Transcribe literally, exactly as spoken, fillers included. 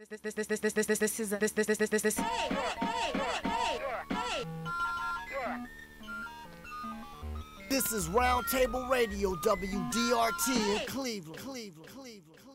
this this this this this this this is this this this this this this hey hey hey hey. This is Roundtable Radio, W D R T in Cleveland, Cleveland, Cleveland.